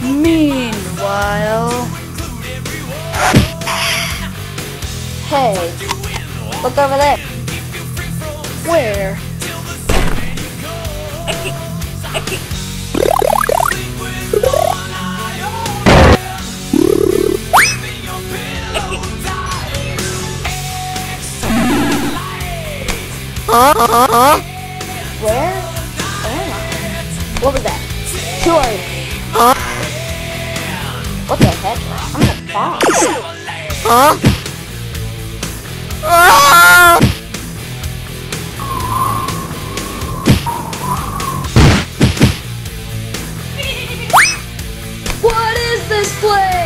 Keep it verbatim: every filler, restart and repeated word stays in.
Meanwhile... Hey, look over there. Where? Huh? Huh? Huh? Where? Oh. What was that? Who are you? Huh? What the heck? I'm a boss. Huh? Ah! What is this place?